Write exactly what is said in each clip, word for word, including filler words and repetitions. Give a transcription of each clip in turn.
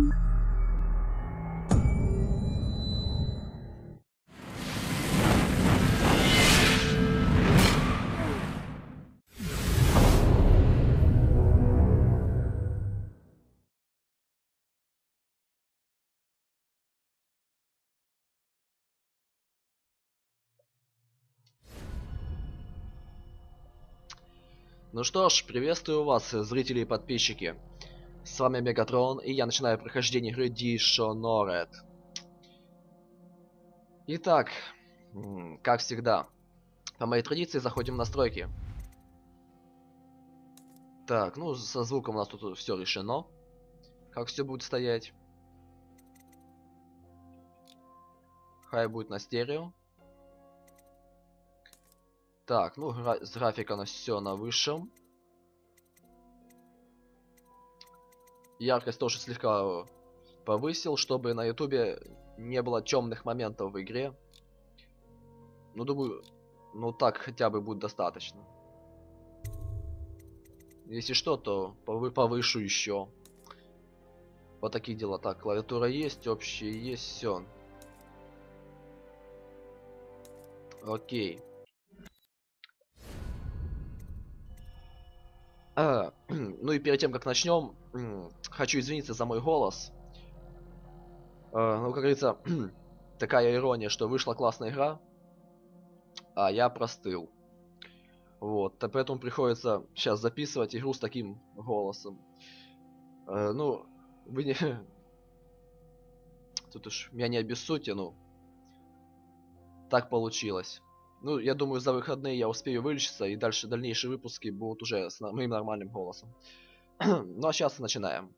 Ну что ж, приветствую вас, зрители и подписчики. С вами Мегатрон, и я начинаю прохождение игры Dishonored. Итак, как всегда, по моей традиции заходим в настройки. Так, ну со звуком у нас тут все решено. Как все будет стоять. Хай будет на стерео. Так, ну гра с графика на все на высшем. Яркость тоже слегка повысил, чтобы на ютубе не было темных моментов в игре. Ну, думаю, ну так хотя бы будет достаточно. Если что, то повы повышу еще. Вот такие дела. Так, клавиатура есть, общие есть, все. Окей. А, ну и перед тем, как начнем, хочу извиниться за мой голос. А, ну, как говорится, такая ирония, что вышла классная игра, а я простыл. Вот, поэтому приходится сейчас записывать игру с таким голосом. А, ну, вы не... Тут уж меня не обессудьте, ну. Так получилось. Ну, я думаю, за выходные я успею вылечиться, и дальше дальнейшие выпуски будут уже с моим нормальным голосом. Ну, а сейчас начинаем.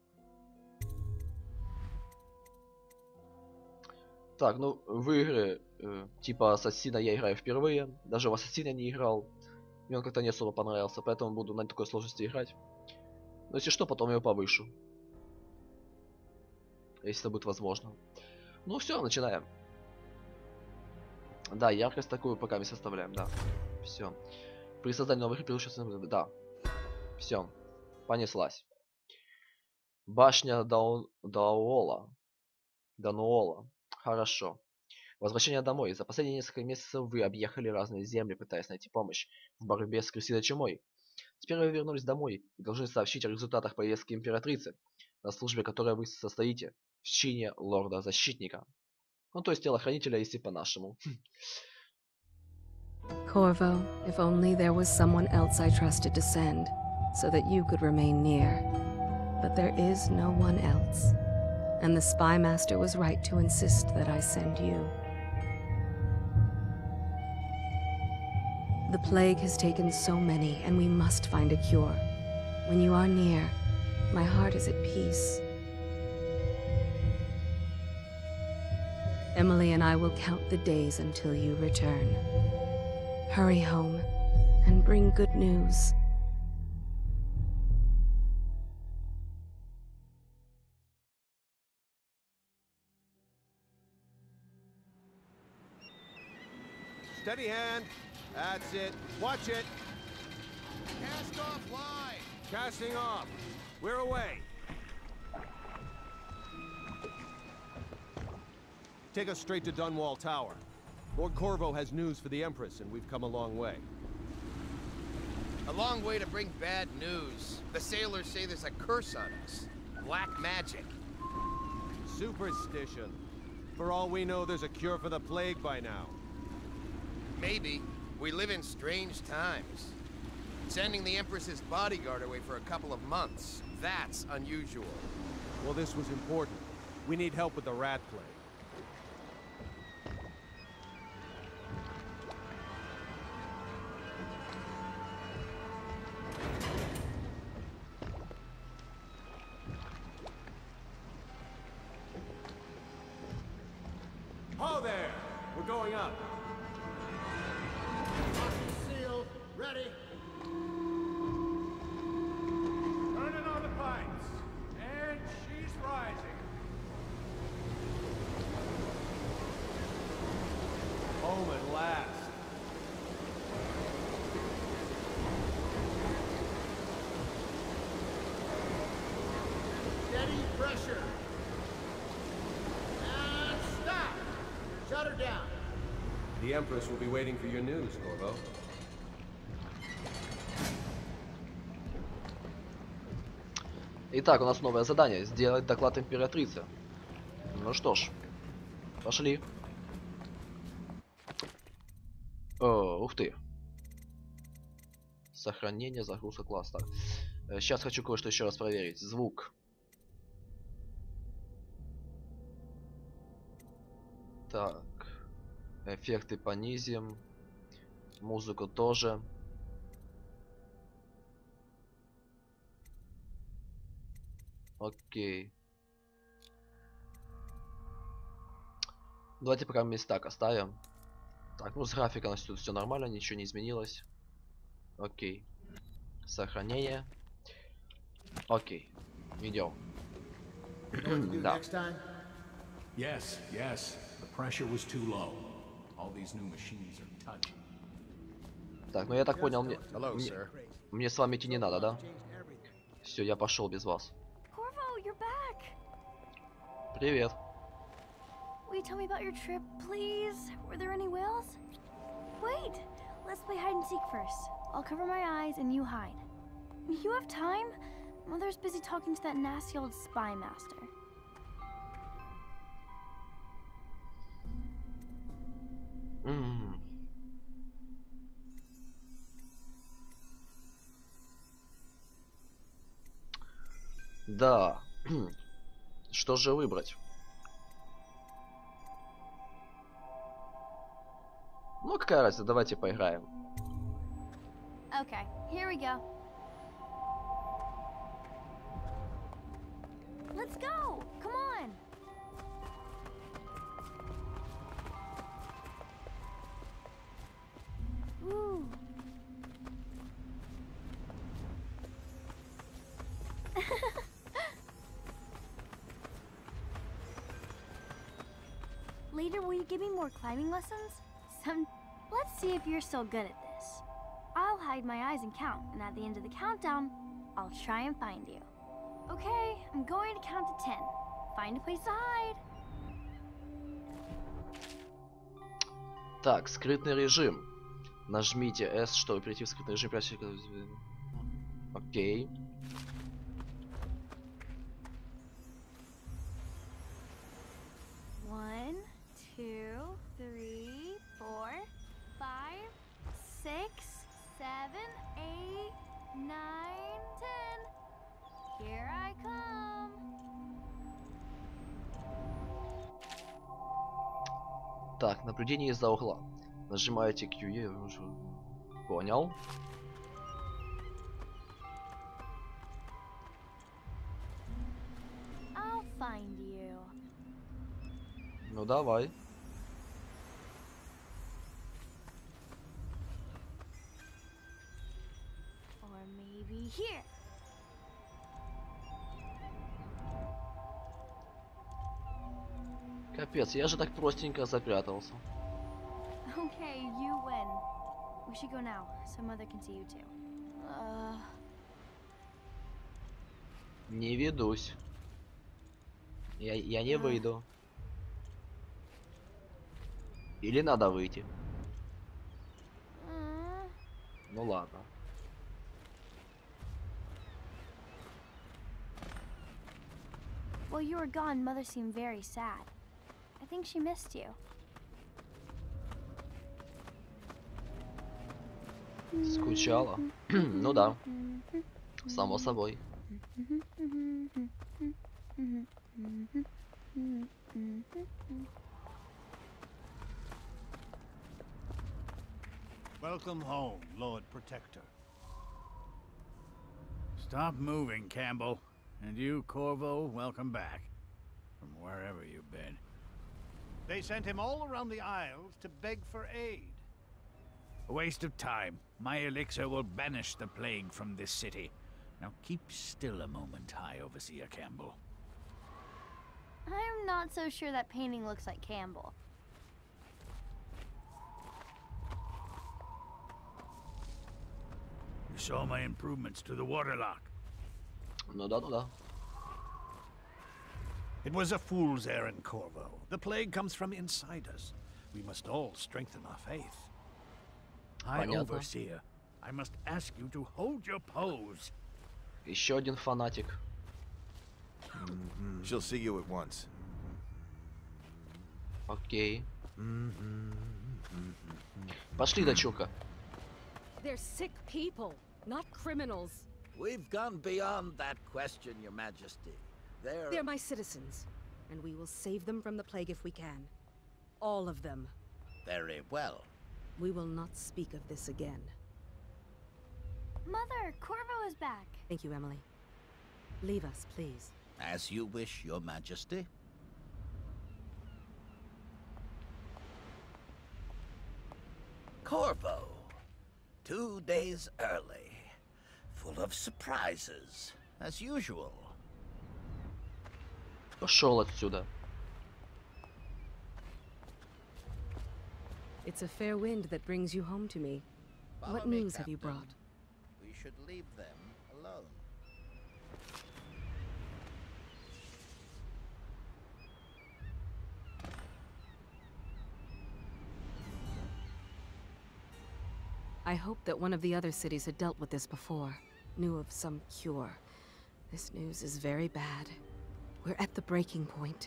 Так, ну, в игры э, типа Ассасина я играю впервые. Даже в Ассасина не играл. Мне он как-то не особо понравился, поэтому буду на такой сложности играть. Но если что, потом его повышу. Если это будет возможно. Ну все, начинаем. Да, яркость такую пока мы составляем, да. Все. При создании новых игр превращается... Да. Все. Понеслась. Башня Дау... Дауола. Дануола. Хорошо. Возвращение домой. За последние несколько месяцев вы объехали разные земли, пытаясь найти помощь в борьбе с крысиной чумой. Теперь вы вернулись домой и должны сообщить о результатах поездки императрицы, на службе которой вы состоите, в чине лорда-защитника. Ну, то есть телохранителя, если по-нашему. Corvo, if only there was someone else I trusted to send, so that you could remain near. But there is no one else. And the Spy Master was right to insist that I send you. The plague has taken so many, and we must find a cure. When you are near, my heart is at peace. Emily and I will count the days until you return. Hurry home, and bring good news. Steady hand. That's it. Watch it. Cast off line. Casting off. We're away. Take us straight to Dunwall Tower. Lord Corvo has news for the Empress, and we've come a long way. A long way to bring bad news. The sailors say there's a curse on us. Black magic. Superstition. For all we know, there's a cure for the plague by now. Maybe. We live in strange times. Sending the Empress's bodyguard away for a couple of months, that's unusual. Well, this was important. We need help with the rat plague. Ho there! We're going up. Sealed. Ready. Turning on the pipes. And she's rising. Home at last. Steady pressure. The Empress will be waiting for your news, Corvo. Итак, у нас новое задание. Сделать доклад императрице. Ну что ж. Пошли. О, ух ты. Сохранение, загрузка класса. Сейчас хочу кое-что еще раз проверить. Звук. Так. Эффекты понизим. Музыку тоже. Окей. Давайте пока вместе так оставим. Так, ну с графикой у нас тут все нормально, ничего не изменилось. Окей. Сохранение. Окей. Идем. Да. Yes, yes. The pressure was too low. All these new machines are touchy. Так, ну я так понял, мне, Hello, мне, sir. мне с вами идти не надо, да? Все, я пошел без вас. Corvo, you're back. Привет. Will you tell me about your trip, please? Were there any whales? Wait, let's play hide and seek first. I'll cover my eyes and you hide. You have time? Mother's busy talking to that nasty old spy master. М. Да. Что же выбрать? Ну, какая разница, давайте поиграем. Okay, here we go. Let's go! Come on! Ooh. Later, will you give me more climbing lessons? Some. Let's see if you're still good at this. I'll hide my eyes and count, and at the end of the countdown, I'll try and find you. Okay, I'm going to count to ten. Find a place to hide. Так, скрытный режим. Нажмите S, чтобы перейти в скрытный режим. Окей. One, two, three, four, five, six, seven, eight, nine, ten. Here I come. Так, наблюдение из-за угла. Нажимаете Q E. Понял. I'll find you. Ну давай. Or maybe here. Капец, я же так простенько запрятался. Okay, you win. We should go now, so Mother can see you too. Uh, Не ведусь. Я, я не выйду. Или надо выйти. uh, Ну ладно. While you were gone, Mother seemed very sad. I think she missed you. Скучала. Ну да. Само собой. Welcome home, Lord Protector. Stop moving, Campbell. And you, Corvo, welcome back. From wherever you've been. They sent him all around the Isles to beg for aid. A waste of time. My elixir will banish the plague from this city. Now keep still a moment, High Overseer Campbell. I'm not so sure that painting looks like Campbell. You saw my improvements to the waterlock. Ну да, ну да. It was a fool's errand, Corvo. The plague comes from inside us. We must all strengthen our faith. High Понятно. Overseer, I must ask you to hold your pose. Еще один фанатик. She'll see you at once. Окей. Пошли, дочурка. They're sick people, not criminals. We've gone beyond that question, Your Majesty. They're... They're my citizens, and we will save them from the plague if we can. All of them. Very well. We will not speak of this again. Mother, Corvo is back. Thank you, Emily. Leave us, please. As you wish, Your Majesty. Corvo. Two days early. Full of surprises, as usual. Пошел отсюда. It's a fair wind that brings you home to me. Follow What me, news have you Captain. brought? We should leave them alone. I hoped that one of the other cities had dealt with this before, knew of some cure. This news is very bad. We're at the breaking point.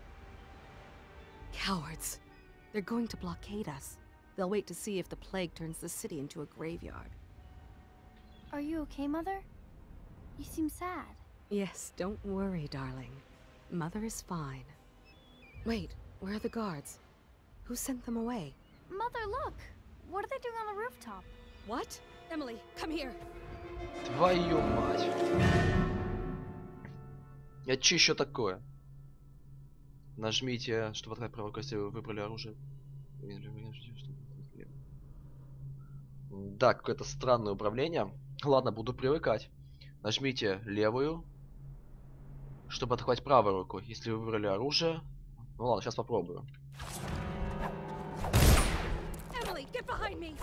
Cowards. They're going to blockade us. They'll wait to see if the plague turns the city into a graveyard. Are you okay, Mother? You seem sad. Yes, don't worry, darling. Mother is fine. Wait, where are the guards? Who sent them away? Mother, look! What are they doing on the rooftop? What? Emily, come here! Твою мать. Это че еще такое? Нажмите, чтобы открыть правую, если вы выбрали оружие. Да, какое-то странное управление. Ладно, буду привыкать. Нажмите левую, чтобы атаковать правой рукой. Если вы выбрали оружие... Ну ладно, сейчас попробую. Emily, get behind me!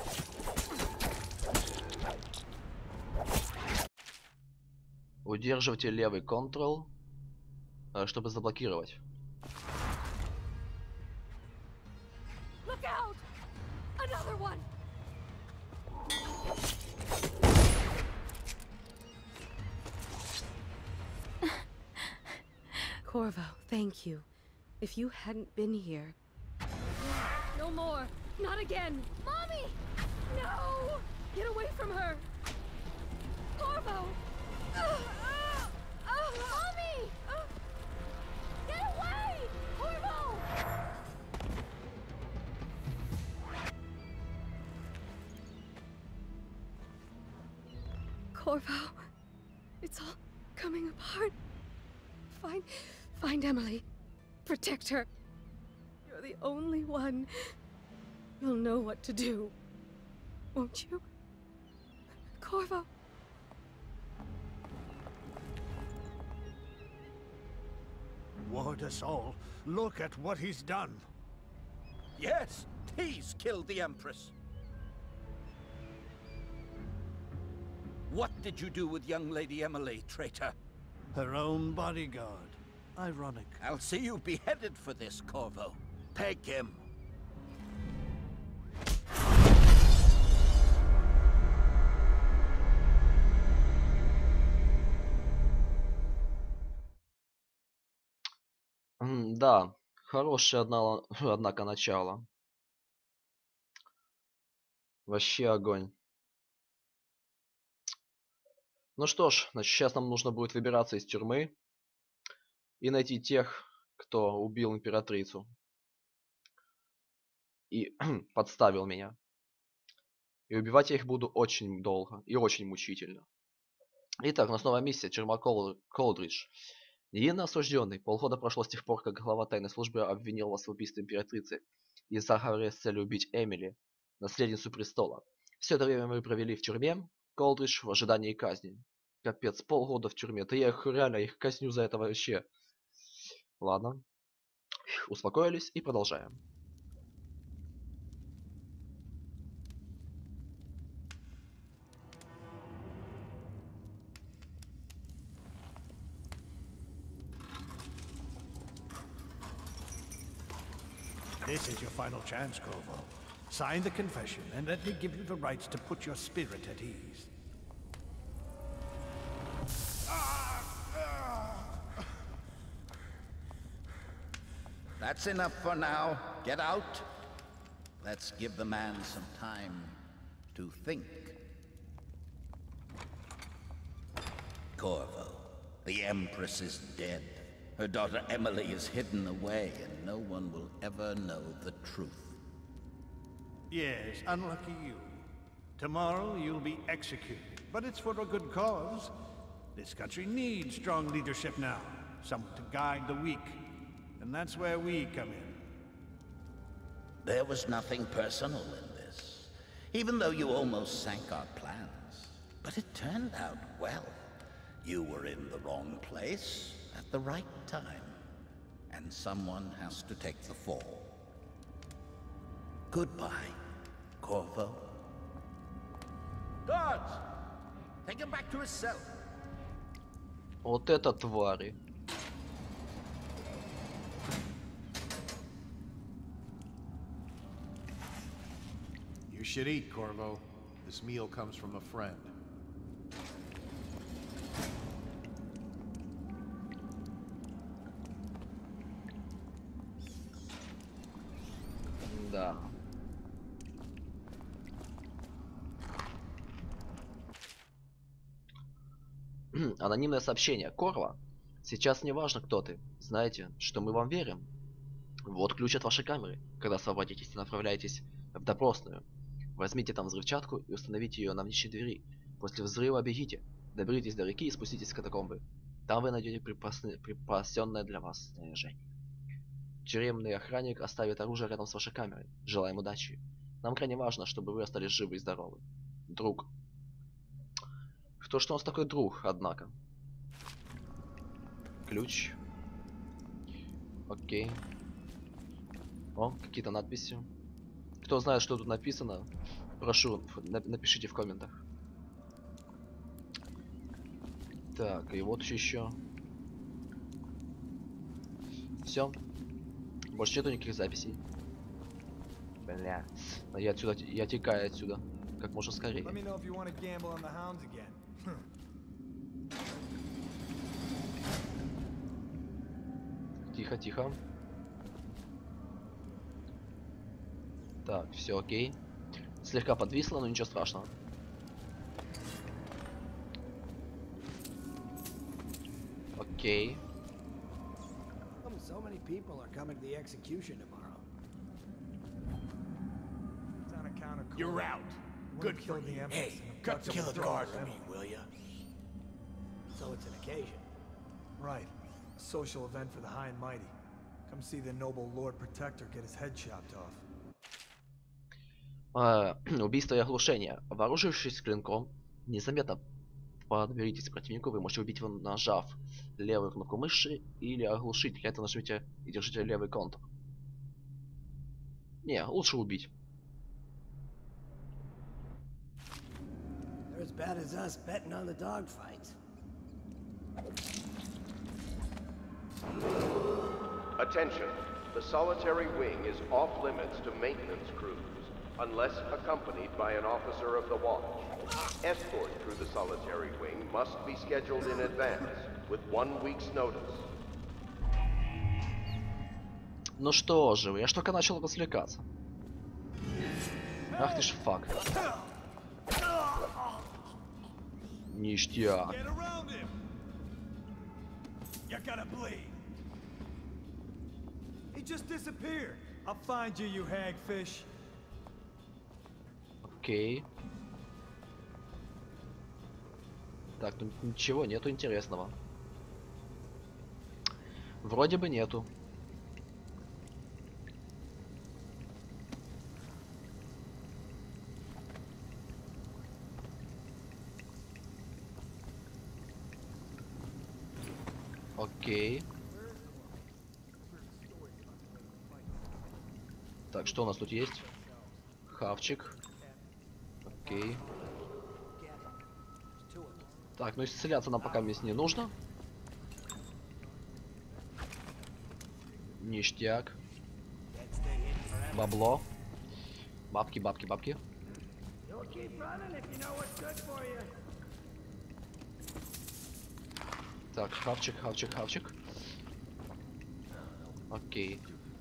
Удерживайте левый Ctrl, чтобы заблокировать. Look out! Another one! Corvo, thank you. If you hadn't been here... No more! Not again! Mommy! No! Get away from her! Corvo! Mommy! Get away! Corvo! Corvo, it's all coming apart. Find, find Emily. Protect her. You're the only one. You'll know what to do. Won't you? Corvo. Ward us all. Look at what he's done. Yes, he's killed the Empress. What did you do with young Lady Emily, traitor? Her own bodyguard. Ironic. I'll see you beheaded for this, Corvo. Peg him. М, Да, хорошее, одна- однако, начало. Вообще огонь. Ну что ж, значит, сейчас нам нужно будет выбираться из тюрьмы и найти тех, кто убил императрицу и подставил меня. И убивать я их буду очень долго и очень мучительно. Итак, у нас новая миссия. Тюрьма Кол- Колдридж. Невинно осужденный. Полгода прошло с тех пор, как глава тайной службы обвинил вас в убийстве императрицы и заговоре с целью убить Эмили, наследницу престола. Все это время мы провели в тюрьме Колдридж в ожидании казни. Капец, полгода в тюрьме. Да я их реально их казню за это вообще. Ладно. Успокоились и продолжаем. This is your final chance, Corvo. Sign the confession, and let me give you the rights to put your spirit at ease. That's enough for now. Get out. Let's give the man some time to think. Corvo, the Empress is dead. Her daughter Emily is hidden away, and no one will ever know the truth. Yes, unlucky you. Tomorrow you'll be executed, but it's for a good cause. This country needs strong leadership now, someone to guide the weak. And that's where we come in. There was nothing personal in this, even though you almost sank our plans. But it turned out well. You were in the wrong place at the right time, and someone has to take the fall. Goodbye, Corvo. Guards! Take him back to his cell. Вот это твари. You should eat, Corvo. This meal comes from a friend. Да. Анонимное сообщение. Корво. Сейчас не важно, кто ты. Знаете, что мы вам верим. Вот ключ от вашей камеры. Когда освободитесь и направляетесь в допросную. Возьмите там взрывчатку и установите ее на внешней двери. После взрыва бегите, доберитесь до реки и спуститесь в катакомбы. Там вы найдете припасны... припасенное для вас снаряжение. Тюремный охранник оставит оружие рядом с вашей камерой. Желаем удачи. Нам крайне важно, чтобы вы остались живы и здоровы. Друг. Кто что у нас такой друг, однако? Ключ. Окей. О, какие-то надписи. Кто знает, что тут написано, прошу, напишите в комментах. Так, и вот еще. Все. Больше нету никаких записей. Бля. А я отсюда, я текаю отсюда. Как можно скорее. Тихо, тихо. Так, все окей. Слегка подвисло, но ничего страшного. Окей. So many people are coming to the execution tomorrow. It's on account of You're out. Good for you. Hey, cut kill a guard for me, will ya? So it's an occasion. Right. A social event for the high and mighty. Come see the noble Lord Protector get his head chopped off. А, убийство и оглушение. Вооружившись клинком, незаметно подберитесь к противнику, вы можете убить его, нажав левую кнопку мыши, или оглушить. Для этого нажмите и держите левый контур. Не, лучше убить. They're as bad as us betting on the dogfights. Attention. The solitary wing is off limits to maintenance crews, unless accompanied by an officer of the watch. Escort through the solitary wing must be scheduled in advance, with one week's notice. Ну что же, я ж только начал развлекаться. Ах ты ж фак. Ништяк. He just disappeared. I'll find you, you hagfish. Окей. Так, тут ничего нету интересного. Вроде бы нету. Окей. Так, что у нас тут есть? Хавчик. Окей. Так, ну исцеляться нам пока вместе не нужно. Бабло. Бабки, бабки, бабки. Так, хавчик, хавчик, хавчик. Окей.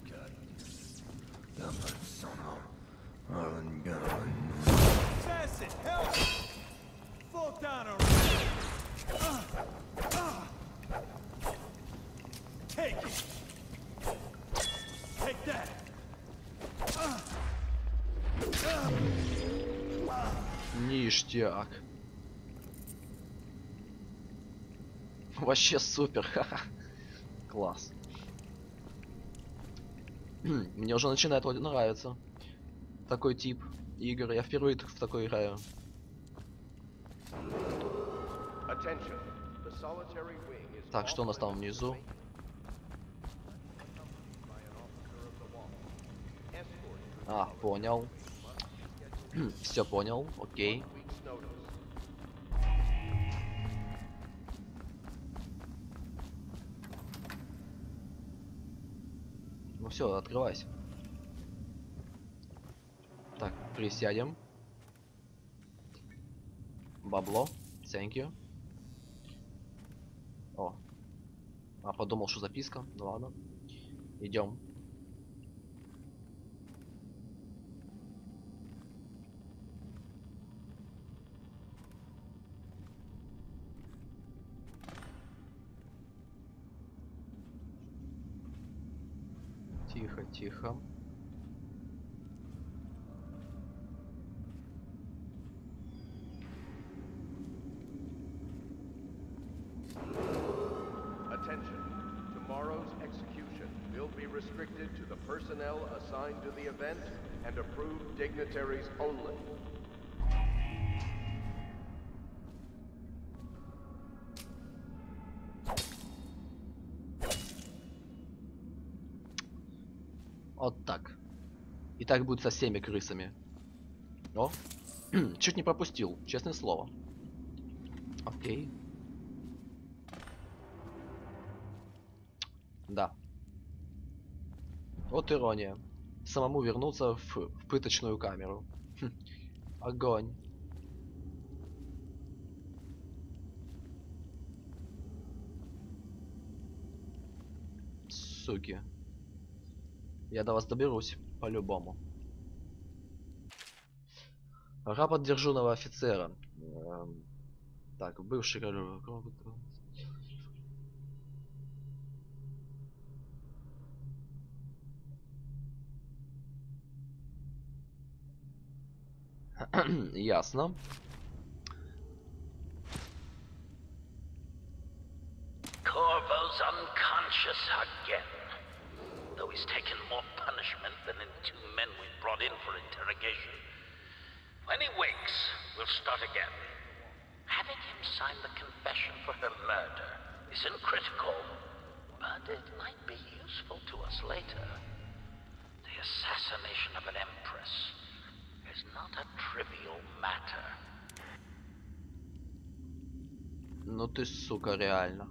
Ништяк. Вообще супер, ха-ха. Класс. Мне уже начинает вроде нравиться такой тип игр. Я впервые в такой играю. Так, что у нас там внизу? А, понял. Все понял, окей. Ну все, открывайся. Так, присядем. Бабло, thank you. О. А, подумал, что записка. Ну ладно. Идем. Тихо, тихо. Attention. Tomorrow's execution will be restricted to the personnel assigned to the event and approved dignitaries only. Вот так. И так будет со всеми крысами. О, чуть не пропустил, честное слово. Окей. Да. Вот ирония. Самому вернуться в, в пыточную камеру. Хм. Огонь. Суки. Я до вас доберусь, по-любому. Рапорт дежурного офицера. Эм, так, бывший король. Ясно. Corvo's unconscious again. Though he's taken more punishment than the two men we brought in for interrogation. When he wakes, we'll start again. Having him sign the confession for her murder isn't critical, but it might be useful to us later. The assassination of an empress is not a trivial matter. Ну ты сука, реально.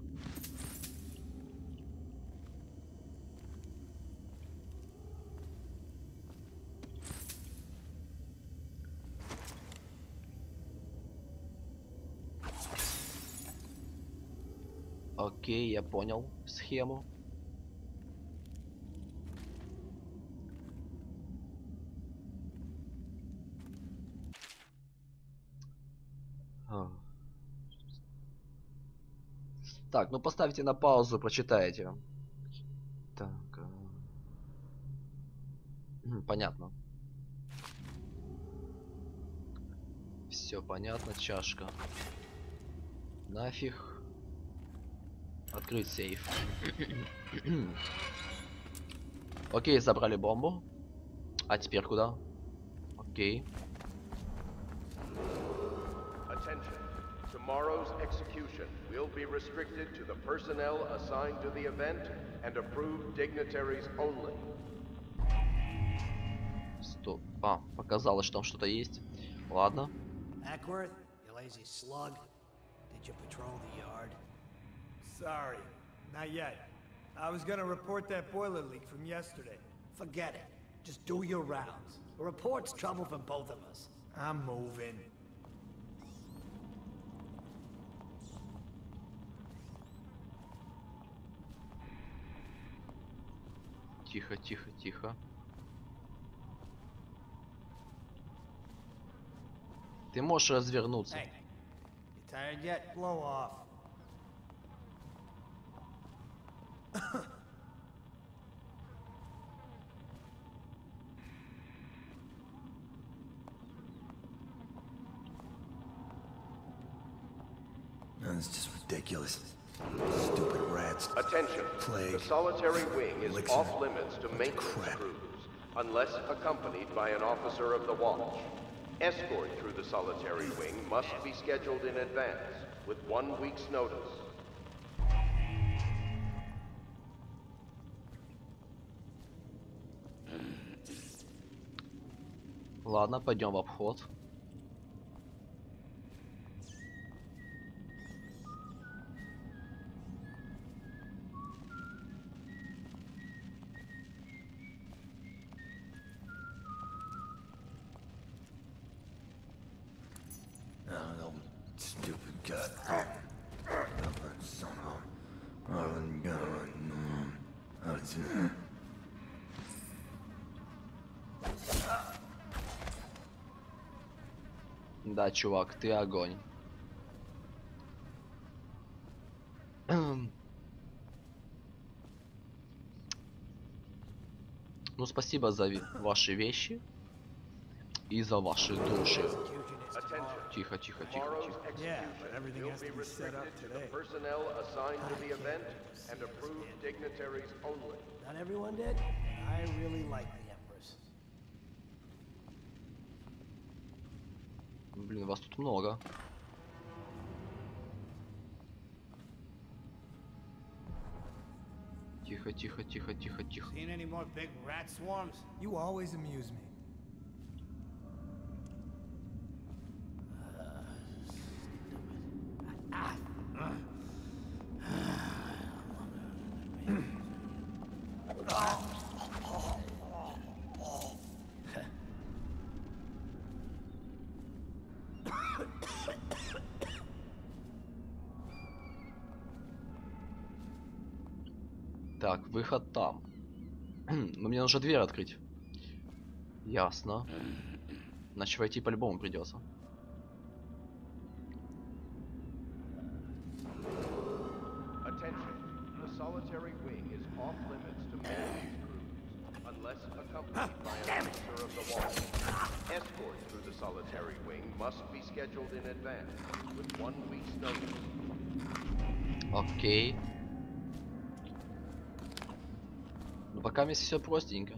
Окей, я понял схему. А. Так, ну поставьте на паузу, прочитайте. Так. А... Понятно. Все понятно, чашка. Нафиг. Открыть сейф. Окей, забрали бомбу. А теперь куда? Окей. Attention. Tomorrow's execution will be restricted to the personnel assigned to the event and approved dignitaries only. Стоп. А, показалось, что там что-то есть. Ладно. Ackworth, you lazy slug. Did you patrol the yard? Sorry, not yet. I was gonna report that boiler leak from yesterday. Forget it. Just do your rounds. A report's trouble for both of us. I'm moving. Тихо, тихо, тихо. Ты можешь развернуться. Hey, you tired yet? Blow off. That's just ridiculous. Stupid rats. Attention. Plague. The solitary wing is Elixir. off limits to maintenance crap. crews, unless accompanied by an officer of the watch. Escort through the solitary wing must be scheduled in advance, with one week's notice. Ладно, пойдем в обход. Oh, stupid gut. Son of a... Да, чувак, ты огонь. Ну, спасибо за ви- ваши вещи и за ваши души. Тихо, тихо, тихо, Tomorrow's тихо. Yeah, but everything will has be to be set up restricted to the today. personnel assigned to the event and approved dignitaries only. Not everyone did? I really like the Empress. Блин, вас тут много. Тихо, тихо, тихо, тихо, тихо. Seen any more big rat swarms? You always amuse me. Так, выход там. Но мне нужно дверь открыть. Ясно. Значит, войти по-любому придется. Attention. The solitary wing is off limits to maintenance crews, unless accompanied by an officer of the watch. Escort through the solitary wing must be scheduled in advance, with one week's notice. Окей. Ну, пока мне все простенько.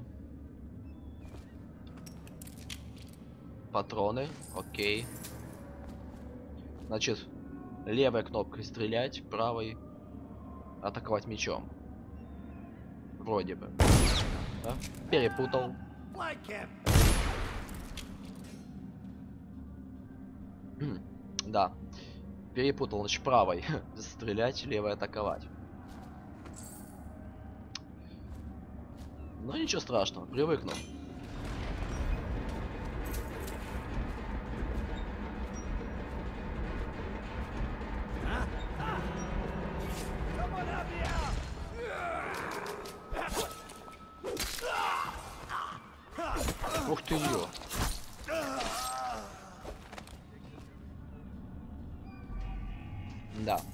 Патроны, окей. Значит, левой кнопкой стрелять, правой атаковать мечом. Вроде бы. Да? Перепутал. Да. Перепутал, значит, правой стрелять, левой атаковать. Ну ничего страшного, привыкну. Ух ты ё. Да.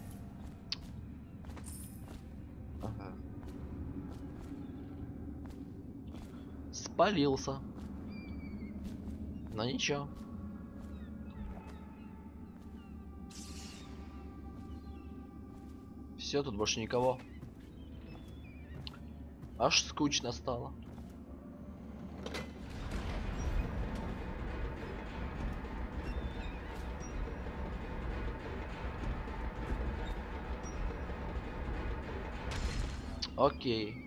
Ага. Спалился. Но ничего. Все, тут больше никого. Аж скучно стало. Окей.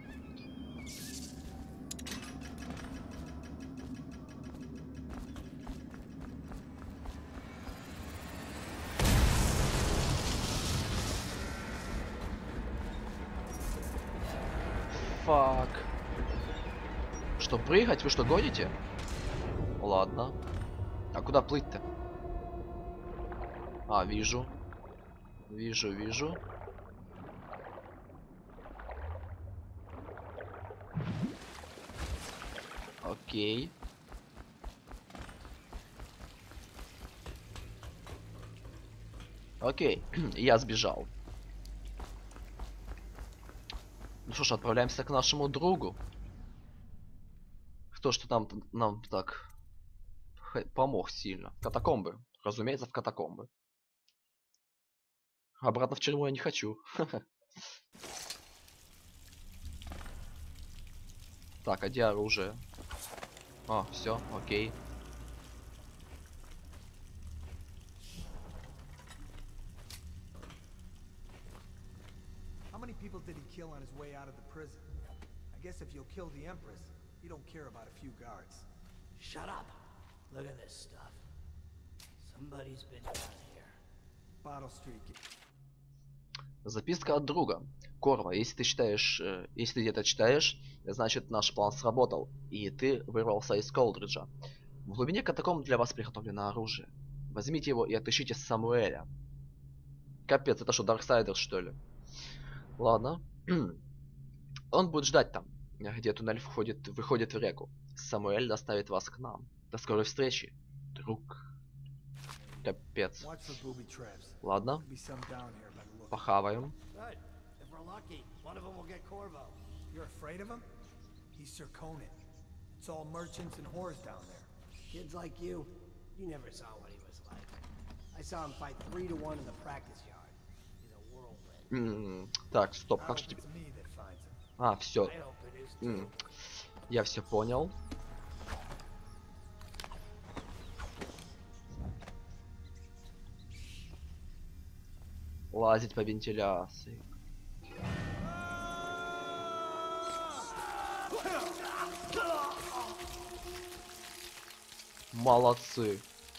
Фак. что, прыгать? Вы что, гоните? Ладно. А куда плыть-то? А, вижу. Вижу, вижу. Окей. Окей, я сбежал. Ну что ж, отправляемся к нашему другу. Кто что там нам так помог сильно? В катакомбы. Разумеется, в катакомбы. Обратно в тюрьму я не хочу. Так, а где оружие? А, все, окей. How many people did he kill on his way out of the prison? I guess if you'll kill the Empress, you don't care about a few guards. Shut up. Look at this stuff. Somebody's been down here. Bottle Street. Записка от друга. Корва, если ты считаешь, э, если ты где-то читаешь, значит наш план сработал, и ты вырвался из Колдриджа. В глубине катакомб для вас приготовлено оружие. Возьмите его и отыщите Самуэля. Капец, это что, Дарксайдер, что ли? Ладно. Он будет ждать там, где туннель входит, выходит в реку. Самуэль доставит вас к нам. До скорой встречи, друг. Капец. Ладно. Похаваем. You're afraid of him? He's Sir Conan. It's all merchants and whores down there. Kids like you, you never saw what he was like. I saw him fight three to one in the practice yard. He's a whirlwind. Mm, так, стоп, как же тебе? А, все. Mm. Я все понял. Лазить по вентиляции. Молодцы.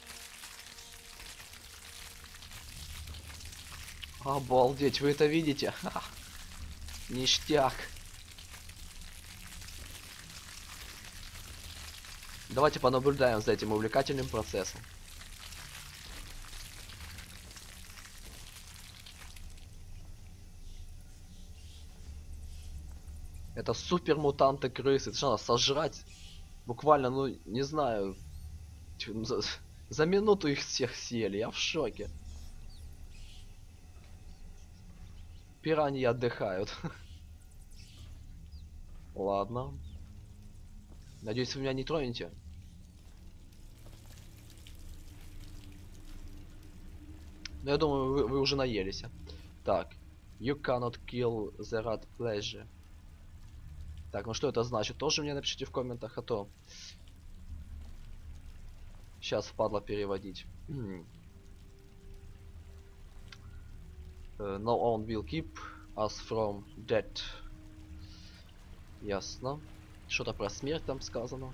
Обалдеть, вы это видите? Ха-ха. Ништяк. Давайте понаблюдаем за этим увлекательным процессом. Это супер мутанты крысы. Это что, надо сожрать? Буквально, ну, не знаю. За, за минуту их всех съели. Я в шоке. Пираньи отдыхают. Ладно. Надеюсь, вы меня не тронете. Но я думаю, вы, вы уже наелись. Так. You cannot kill the rat pleasure. Так, ну что это значит? Тоже мне напишите в комментах, а то сейчас впадло переводить. uh, no one will keep us from death. Ясно. Что-то про смерть там сказано.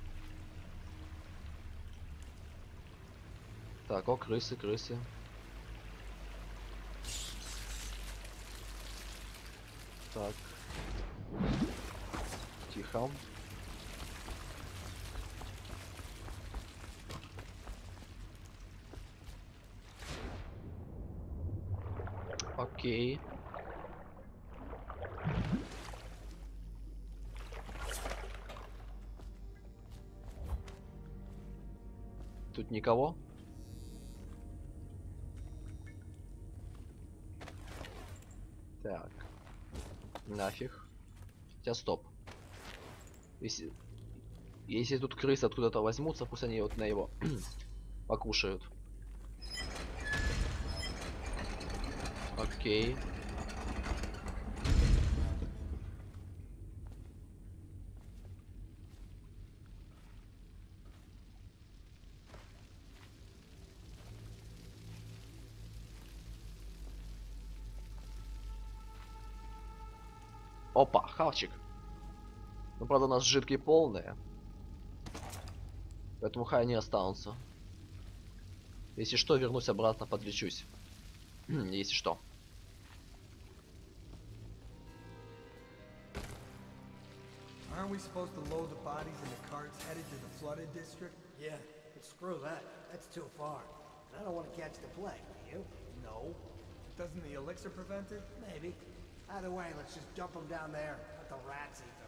Так, о, крысы, крысы. Так. Тихо. Окей. Тут никого? Так. Нафиг. Хотя стоп. Если, если тут крысы откуда-то возьмутся, пусть они вот на его покушают. Окей. Опа, хавчик. Ну, правда, у нас жидкие полные. Поэтому хай не останутся. Если что, вернусь обратно, подлечусь. Если что. Aren't we supposed to load the bodies in the carts headed to the flooded district? Yeah, but screw that. That's too far. And I don't want to catch the plague, do you? No. Doesn't the elixir prevent it? Maybe. Either way, let's just dump them down there. Let the rats eat them.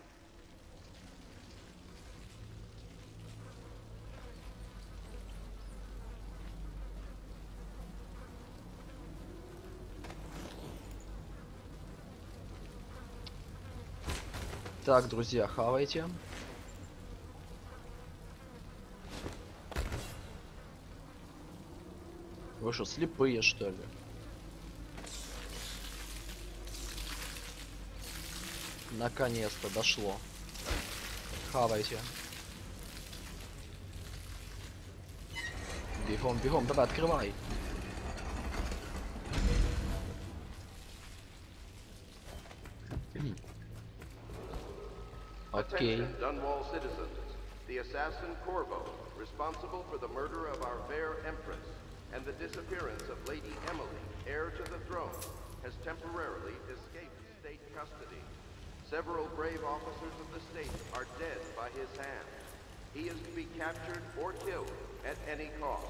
Так, друзья, хавайте. Вы что, слепые, что ли? Наконец-то дошло. Хавайте. Бегом, бегом, давай, открывай. Окей. Attention, Dunwall citizens. The assassin Corvo, responsible for the murder of our fair Empress and the disappearance of Lady Emily, heir to the throne, has temporarily escaped state custody. Several brave officers of the state are dead by his hand. He is to be captured or killed at any cost.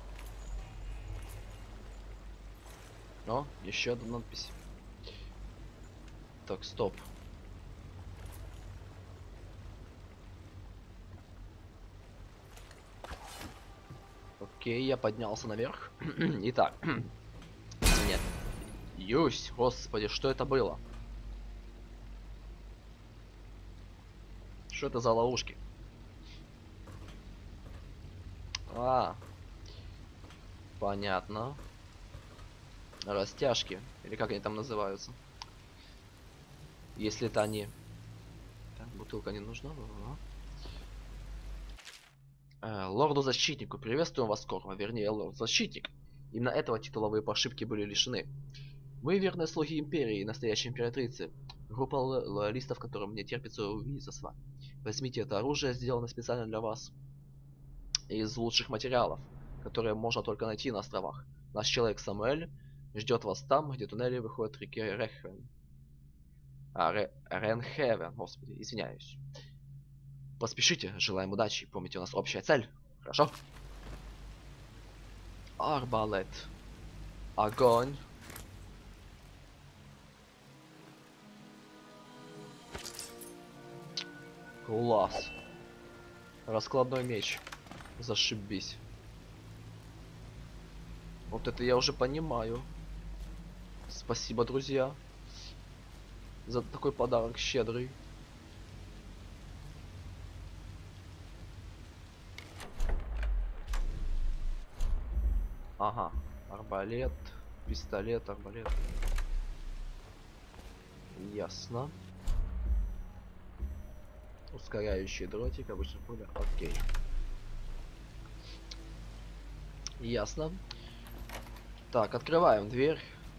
О, еще одна надпись. Так, стоп. Окей, я поднялся наверх. Итак. Нет. Юсь, господи, что это было? Что это за ловушки? А. Понятно. Растяжки. Или как они там называются? Если это они... Так, бутылка не нужна. Э, Лорду-защитнику. Приветствуем вас, Корво. Вернее, лорд-защитник. Именно этого титула вы по ошибке были лишены. Вы верные слуги Империи и настоящей императрицы. Группа лоялистов, которым не терпится увидеться с вами. Возьмите это оружие, сделано специально для вас. Из лучших материалов, которые можно только найти на островах. Наш человек Самуэль ждет вас там, где туннели выходят к реке Рехвен. А, Ре... Ренхевен, господи, извиняюсь. Поспешите, желаем удачи. Помните, у нас общая цель. Хорошо? Арбалет. Огонь. Класс. Раскладной меч. Зашибись. Вот это я уже понимаю. Спасибо, друзья, за такой подарок щедрый. Ага. Арбалет, пистолет, арбалет. Ясно. Ускоряющий дротик, обычно пуля. Окей. Ясно. Так, открываем дверь.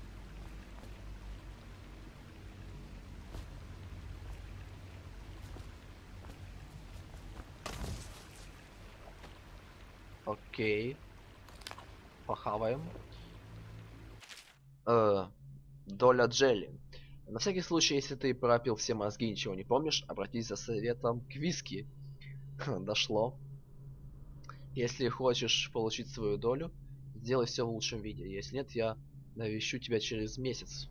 Окей. Похаваем. Э, доля Джелли. На всякий случай, если ты пропил все мозги и ничего не помнишь, обратись за советом к виски. Дошло. Если хочешь получить свою долю, сделай все в лучшем виде. Если нет, я навещу тебя через месяц.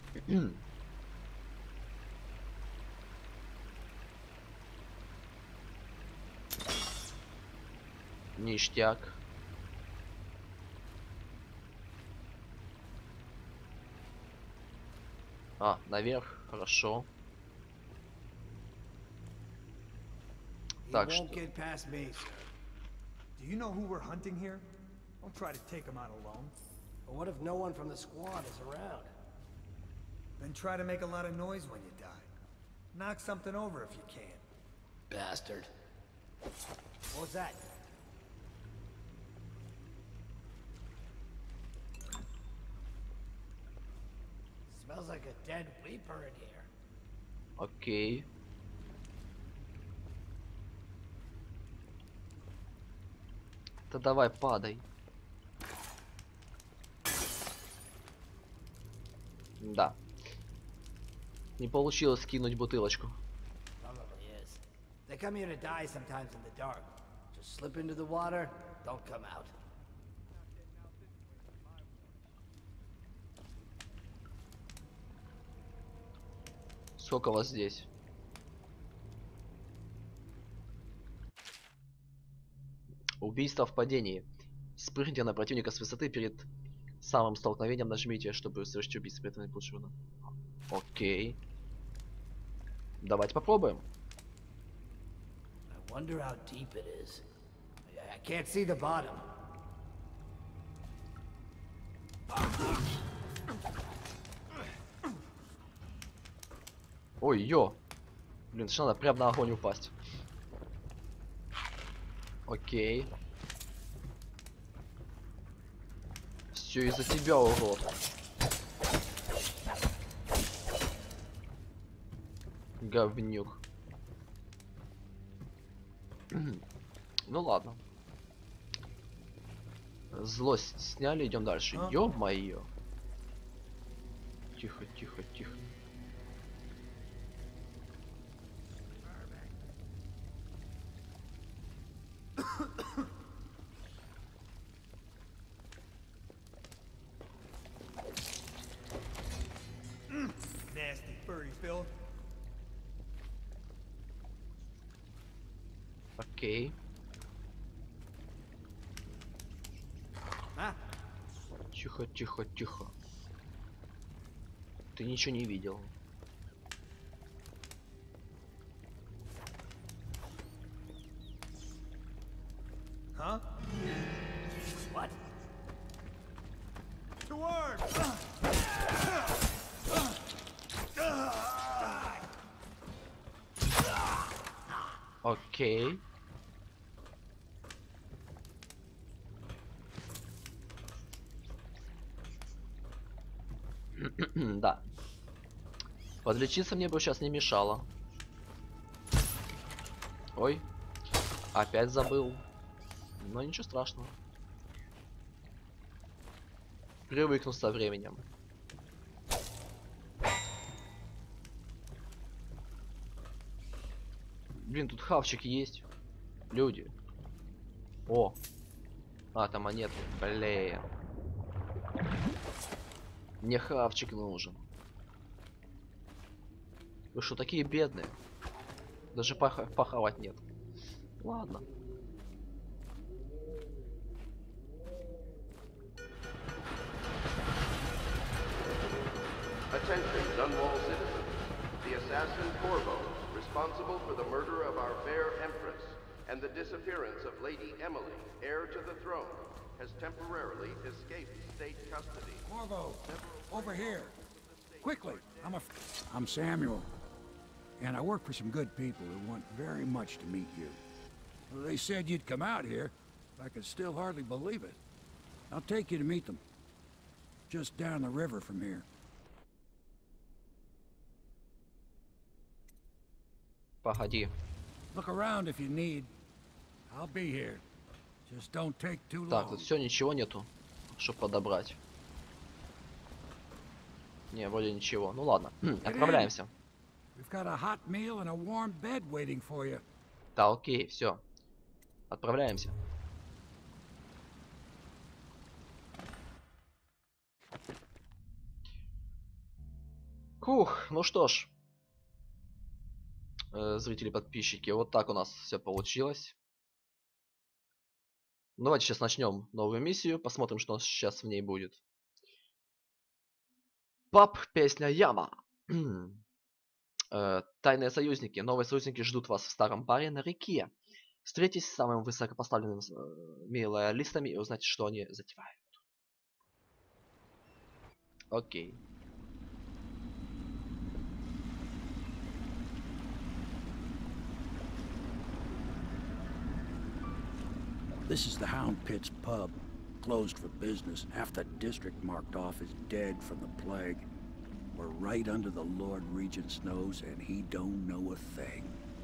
Ништяк. А, наверх, хорошо. Так, что... Do you know who we're hunting here? Don't try to take him out alone. But what if no one from the squad is around? Then try to make a lot of noise when you die. Knock something over if you can. Bastard. What was that? Smells like a dead weeper in here. Окей. Да давай, падай. Да. Не получилось скинуть бутылочку. They come here to die sometimes in the dark. Just slip into the water, don't come out. Сколько вас здесь? Убийство в падении. Спрыгните на противника с высоты перед самым столкновением, нажмите, чтобы совершить убийство. При этом не получше. Окей. Давайте попробуем. I wonder how deep it is. I can't see the bottom. Ой, ё. Блин, что надо прям на огонь упасть. Окей. Все из-за тебя, урод. Говнюк. Ну ладно. Злость сняли, идем дальше. А? Ё-моё. Тихо, тихо, тихо. Nasty furry filth. Окей. А? Тихо, тихо, тихо. Ты ничего не видел. Huh? What? To arms! Окей. Да. Подлечиться мне бы сейчас не мешало. Ой. Опять забыл. Но ничего страшного. Привыкну со временем. Блин, тут хавчики есть. Люди. О. А, там монеты. Блин. Мне хавчик нужен. Вы что, такие бедные? Даже пах паховать нет. Ладно. Attention, Dunwall citizens. The assassin Corvo, responsible for the murder of our fair Empress and the disappearance of Lady Emily, heir to the throne, has temporarily escaped state custody. Corvo, over here. Quickly. I'm a... I'm Samuel. And I work for some good people who want very much to meet you. Well, they said you'd come out here. I could still hardly believe it. I'll take you to meet them. Just down the river from here. Погоди. Look around if you need. I'll be here. Just don't take too long. Так, тут все, ничего нету, чтобы подобрать. Не, вроде ничего. Ну ладно, отправляемся. We've got a hot meal and a warm bed waiting for you. Да, окей, все. Отправляемся. Хух, ну что ж. Э, зрители, подписчики, вот так у нас все получилось. Давайте сейчас начнем новую миссию, посмотрим, что сейчас в ней будет. Пап, песня Яма. э, тайные союзники. Новые союзники ждут вас в старом баре на реке. Встретитесь с самыми высокопоставленными э, лоялистами и узнайте, что они затевают. Окей. This is the Hound Pits pub. Closed for business. Half the district marked off as dead from the plague. We're right under the Lord Regent's nose, and he don't know a thing.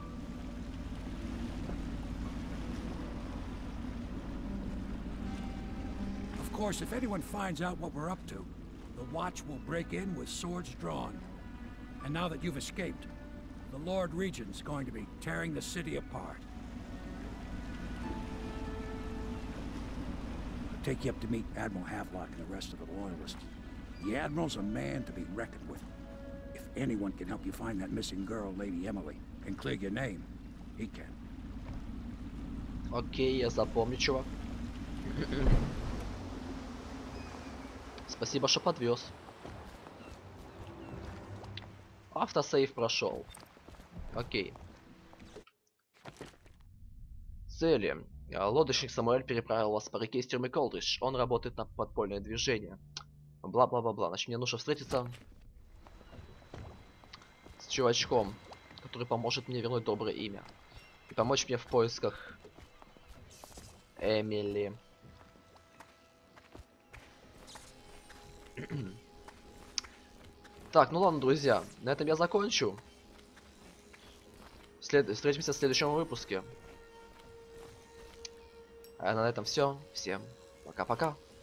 Of course, if anyone finds out what we're up to, the Watch will break in with swords drawn. And now that you've escaped, the Lord Regent's going to be tearing the city apart. I'll take you up to meet Admiral Havelock and the rest of the Loyalists. The Admiral's a man to be reckoned with. If anyone can help you find that missing girl, Lady Emily, and clear your name, he can. Окей, я запомню, чувак. Спасибо, что подвез. Автосейв прошел. Окей. Цели. Лодочник Самуэль переправил вас по реке из тюрьмы Колдридж. Он работает на подпольное движение. Бла-бла-бла-бла. Значит, мне нужно встретиться с чувачком, который поможет мне вернуть доброе имя. И помочь мне в поисках Эмили. Так, ну ладно, друзья, на этом я закончу. След... Встретимся в следующем выпуске. А на этом все. Всем пока-пока.